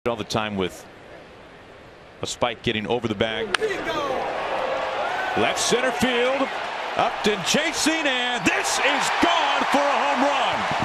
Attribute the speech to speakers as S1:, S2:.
S1: all the time with a spike getting over the bag. Left center field. Upton chasing, and this is gone for a home run.